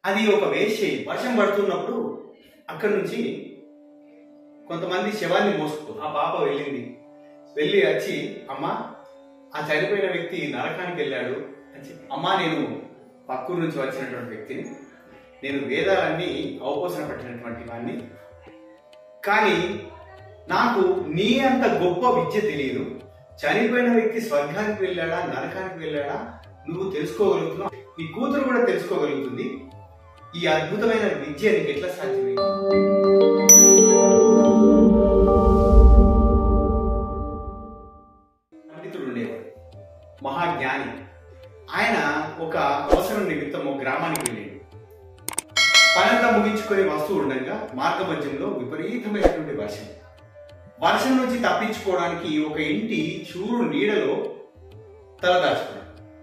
అది ఒక వేశ్య. వర్షం పడుతున్నప్పుడు అక్కడి నుంచి కొంతమంది శవాన్ని మోసుకు ఆ పాప వెళ్ళి వచ్చి, అమ్మ ఆ చనిపోయిన వ్యక్తి నరకానికి వెళ్ళాడు అని చెప్పి, అమ్మ నేను పక్కూరు నుంచి వచ్చినటువంటి వ్యక్తిని, నేను వేదాలన్నీ అవపోసన పట్టినటువంటి వాడిని, కానీ నాకు నీ అంత గొప్ప విద్య తెలియదు. చనిపోయిన వ్యక్తి స్వర్గానికి వెళ్ళాడా నరకానికి వెళ్ళాడా నువ్వు తెలుసుకోగలుగుతున్నావు, నీ కూతురు కూడా తెలుసుకోగలుగుతుంది. ఈ అద్భుతమైన విద్య నీకు ఎట్లా సాధ్యమైంది? పండితుడు ఉండేవాడు, మహాజ్ఞాని. ఆయన ఒక అవసరం నిమిత్తం ఒక గ్రామానికి వెళ్ళాడు. పనంతా ముగించుకొని వస్తూ ఉండగా మార్గ మధ్యంలో విపరీతమైనటువంటి వర్షం నుంచి తప్పించుకోవడానికి ఒక ఇంటి చూరు నీడలో తలదాచుకున్నాడు.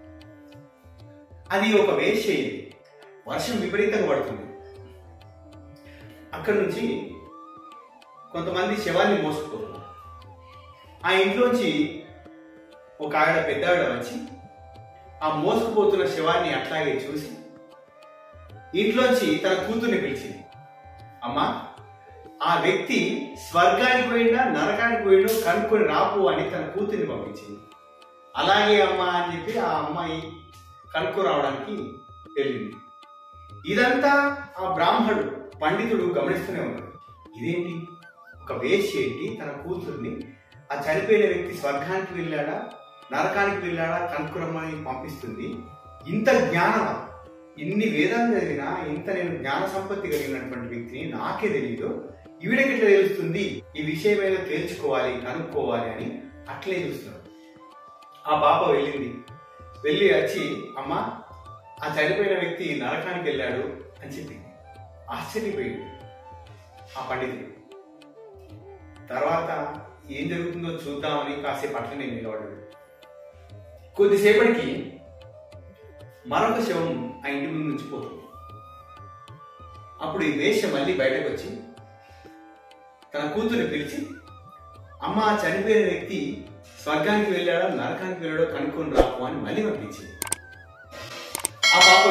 అది ఒక వేశ్య. వర్షం విపరీతంగా పడుతుంది. అక్కడి నుంచి కొంతమంది శవాన్ని మోసుకుపోతున్నారు. ఆ ఇంట్లోంచి ఒక పెద్ద ఆవిడ వచ్చి ఆ మోసుకుపోతున్న శవాన్ని అట్లాగే చూసి ఇంట్లోంచి తన కూతుర్ని పిలిచింది. అమ్మా, ఆ వ్యక్తి స్వర్గానికి పోయినా నరకానికి పోయినా కనుక్కొని రాపు అని తన కూతుర్ని పంపించింది. అలాగే అమ్మా అని చెప్పి ఆ అమ్మాయి కనుక్కు రావడానికి వెళ్ళింది. ఇదంతా ఆ బ్రాహ్మణుడు పండితుడు గమనిస్తూనే ఉన్నాడు. ఇదేంటి, ఒక వేశ్య ఏంటి తన కూతుర్ని ఆ చనిపోయిన వ్యక్తి స్వర్గానికి వెళ్ళాడా నరకానికి వెళ్ళాడా కనుక్కురమ్మని పంపిస్తుంది. ఇంత జ్ఞానమా, ఇన్ని వేదాలు చదివినా ఇంత నేను జ్ఞాన సంపత్తి కలిగినటువంటి వ్యక్తిని నాకే తెలియదు, ఈవిడకి ఎట్లా తెలుస్తుంది, ఈ విషయం ఏదో తేల్చుకోవాలి కనుక్కోవాలి అని అట్లే చూస్తున్నాడు. ఆ పాప వెళ్ళి వచ్చి, అమ్మ ఆ చనిపోయిన వ్యక్తి నరకానికి వెళ్ళాడు అని చెప్పి ఆశ్చర్యపోయాడు ఆ పండితుడు. తర్వాత ఏం జరుగుతుందో చూద్దామని కాసేపు అట్లనే నిలబడ్డాడు. కొద్దిసేపటికి మరొక శవం ఆ ఇంటి ముందు నుంచి పోతుంది. అప్పుడు ఈ వేశ్య మళ్ళీ బయటకు వచ్చి తన కూతురు పిలిచి, అమ్మ ఆ చనిపోయిన వ్యక్తి స్వర్గానికి వెళ్ళాడో నరకానికి వెళ్ళాడో కనుక్కొని రాకు అని మళ్ళీ పంపించింది. ఆ పాప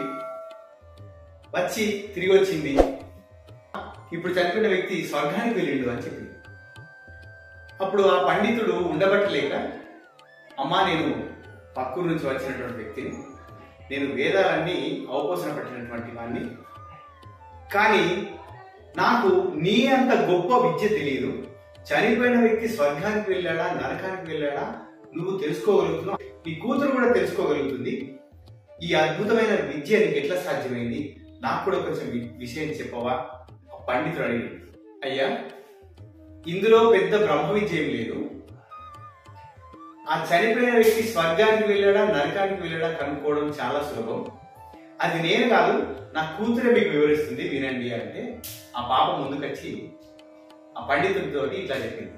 వచ్చి తిరిగి వచ్చింది. ఇప్పుడు చనిపోయిన వ్యక్తి స్వర్గానికి వెళ్ళిండు అని చెప్పింది. అప్పుడు ఆ పండితుడు ఉండబట్టలేక, అమ్మా నేను పక్కూరు నుంచి వచ్చినటువంటి వ్యక్తిని, నేను వేదాలన్నీ అవపోసన పట్టినటువంటి వాడిని, కానీ నాకు నీ అంత గొప్ప విద్య తెలియదు. చనిపోయిన వ్యక్తి స్వర్గానికి వెళ్ళాడా నరకానికి వెళ్ళాడా నువ్వు తెలుసుకోగలుగుతున్నావు, నీ కూతురు కూడా తెలుసుకోగలుగుతుంది. ఈ అద్భుతమైన విద్య నీకు ఎట్లా సాధ్యమైంది, నాకు కూడా కొంచెం విషయం చెప్పవా? పండితుడు అడిగాడు. అయ్యా, ఇందులో పెద్ద బ్రహ్మ విద్య ఏం లేదు. ఆ చనిపోయిన వ్యక్తి స్వర్గానికి వెళ్ళాడా నరకానికి వెళ్ళాడా కనుక్కోవడం చాలా సులభం. అది నేను కాదు, నా కూతురే మీకు వివరిస్తుంది, వినండి అంటే ఆ పాప ముందుకొచ్చి ఆ పండితుడితో ఇట్లా చెప్పింది.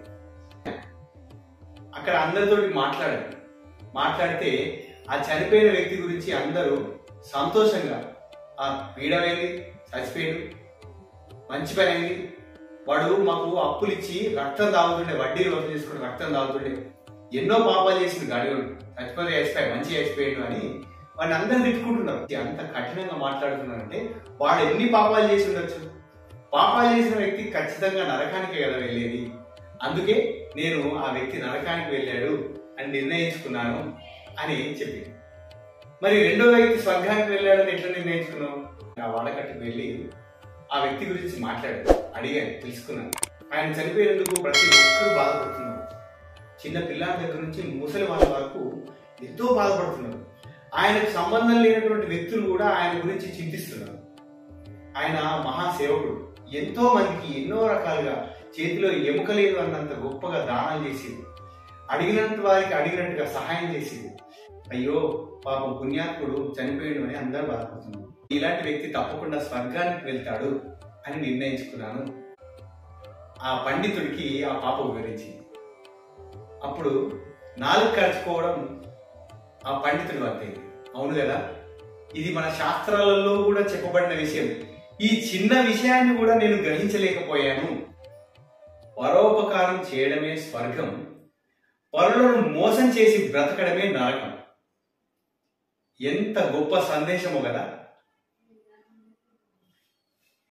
అక్కడ అందరితోటి మాట్లాడితే ఆ చనిపోయిన వ్యక్తి గురించి అందరూ సంతోషంగా, ఆ పీడమైంది, చచ్చిపోయాడు, మంచి పని అయింది, వాడు మాకు అప్పులు ఇచ్చి రక్తం తాగుతుండే, వడ్డీలు వసూలు చేసుకుంటే రక్తం తాగుతుండే, ఎన్నో పాపాలు చేసింది గాడివాడు, చచ్చిపోతే చచ్చిపోయాడు, మంచిగా చచ్చిపోయాడు అని వాడిని అందరూ తిట్టుకుంటున్నారు. అంత కఠినంగా మాట్లాడుతున్నారంటే వాడు ఎన్ని పాపాలు చేసి ఉండొచ్చు? పాపాలు చేసిన వ్యక్తి ఖచ్చితంగా నరకానికే కదా వెళ్ళేది. అందుకే నేను ఆ వ్యక్తి నరకానికి వెళ్ళాడు అని నిర్ణయించుకున్నాను అని చెప్పింది. మరి రెండో వ్యక్తి స్వర్గానికి వెళ్ళాడని ఎట్లా నిర్ణయించుకున్నావు? ఆ వాడకట్టుకు వెళ్ళి ఆ వ్యక్తి గురించి అడిగాను, తెలుసుకున్నాను. ఆయన చనిపోయినందుకు ప్రతి ఒక్కరూ బాధపడుతున్నారు. చిన్న పిల్లల దగ్గర నుంచి ముసలి వాళ్ళ వరకు ఎంతో బాధపడుతున్నారు. ఆయనకు సంబంధం లేనటువంటి వ్యక్తులు కూడా ఆయన గురించి చింతిస్తున్నారు. ఆయన మహాసేవకుడు, ఎంతో మందికి ఎన్నో రకాలుగా చేతిలో ఎముక లేదు అన్నంత గొప్పగా దానాలు చేసేది, అడిగినంత వారికి అడిగినట్టుగా సహాయం చేసేది. అయ్యో పాపం పుణ్యాత్ముడు చనిపోయాడు అని అందరూ బాధపడుతున్నారు. ఇలాంటి వ్యక్తి తప్పకుండా స్వర్గానికి వెళ్తాడు అని నిర్ణయించుకున్నాను. ఆ పండితుడికి ఆ పాప వివరించింది. అప్పుడు నాలుగు ఖర్చుకోవడం ఆ పండితుడు అంతేది. అవును కదా, ఇది మన శాస్త్రాలలో కూడా చెప్పబడిన విషయం. ఈ చిన్న విషయాన్ని కూడా నేను గ్రహించలేకపోయాను. పరోపకారం చేయడమే స్వర్గం, పరులను మోసం చేసి బ్రతకడమే నరకం. ఎంత గొప్ప సందేశమో కదా.